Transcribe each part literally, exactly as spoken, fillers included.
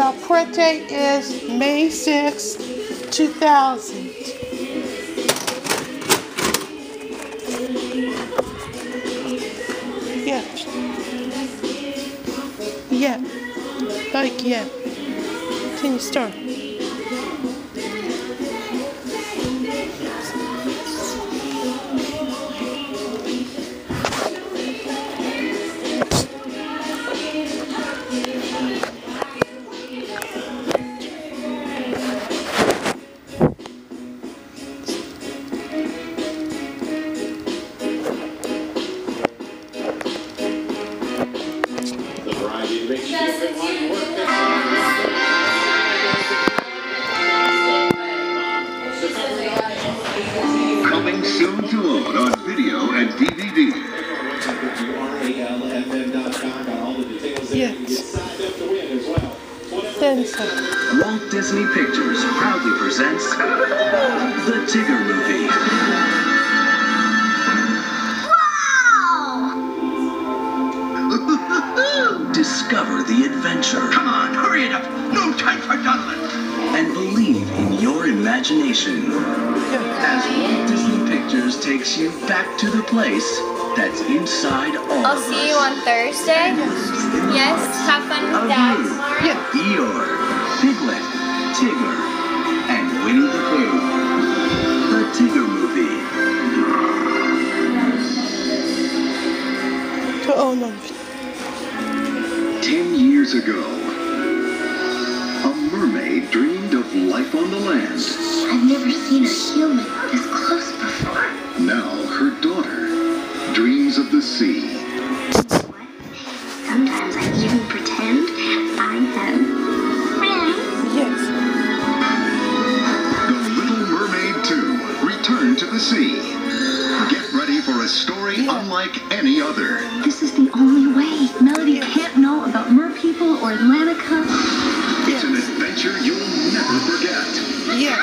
The print date is May sixth, two thousand. Yeah. Yeah. Like, yeah. Can you start? Coming soon to own on video and D V D. Yes. Then so. Walt Disney Pictures proudly presents The Tigger Movie. Wow! Discover the adventure. Come on, hurry it up. No time for dawdling. And believe in your imagination. As Walt Disney Pictures takes you back to the place that's inside all I'll of see us. you on Thursday. Yes, have fun with that. Yeah. Eeyore, Piglet, Tigger, and Winnie the Pooh. The Tigger Movie. To own them. Ten years ago, a mermaid dreamed of life on the land. I've never seen a human this close before. Now her daughter dreams of the sea. Sometimes I even pretend I have friends. Yes. The Little Mermaid two, Return to the Sea. Get ready for a story unlike any other. This is the only way. Melody can't know about merpeople or Atlantica. It's an adventure you'll never forget. Yeah.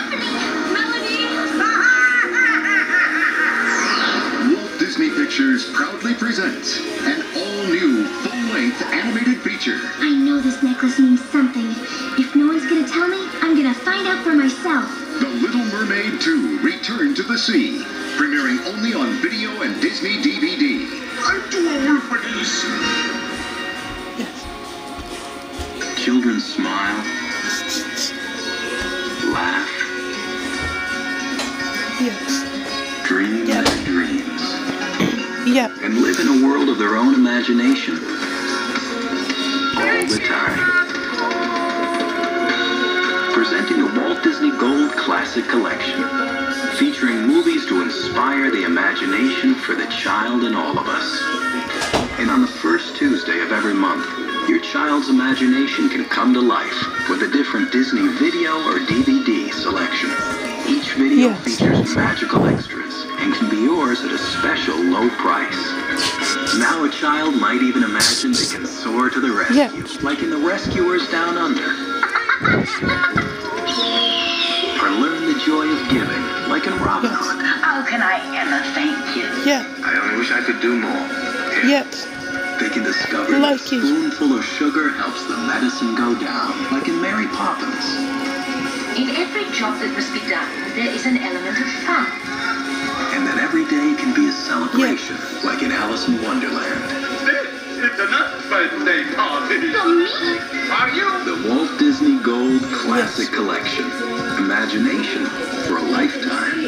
Walt Disney Pictures proudly presents an all-new, full-length animated feature. I know this necklace means something. If no one's gonna tell me, I'm gonna find out for myself. The Little Mermaid two, Return to the Sea. Premiering only on video and Disney D V D. I'm too old for this. Children smile, laugh, Yes. dream Yeah. their dreams, Yeah. and live in a world of their own imagination all the time. Presenting the Walt Disney Gold Classic Collection, featuring movies to inspire the imagination for the child in all of us. And on the first Tuesday of every month, your child's imagination can come to life with a different Disney video or D V D selection. Each video Yes. features magical extras and can be yours at a special low price. Now a child might even imagine they can soar to the rescue, Yeah. like in The Rescuers Down Under. Or learn the joy of giving, like in Robin Yes. Hood. How can I ever thank you? Yeah. I only wish I could do more. Yes. They can discover Like that a it. spoonful of sugar helps the medicine go down, like in Mary Poppins. In every job that must be done, there is an element of fun. And that every day can be a celebration, like in Alice in Wonderland. This is another birthday party. For me? Are you? The Walt Disney Gold Classic Collection. Imagination for a lifetime.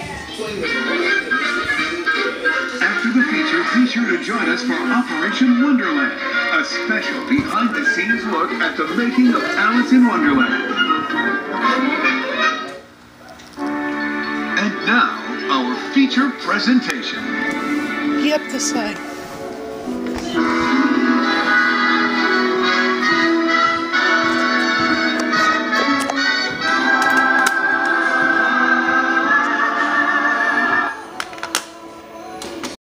After the feature, be sure to join us for Operation Wonderland, a special behind-the-scenes look at the making of Alice in Wonderland. And now, our feature presentation. Yep, the side.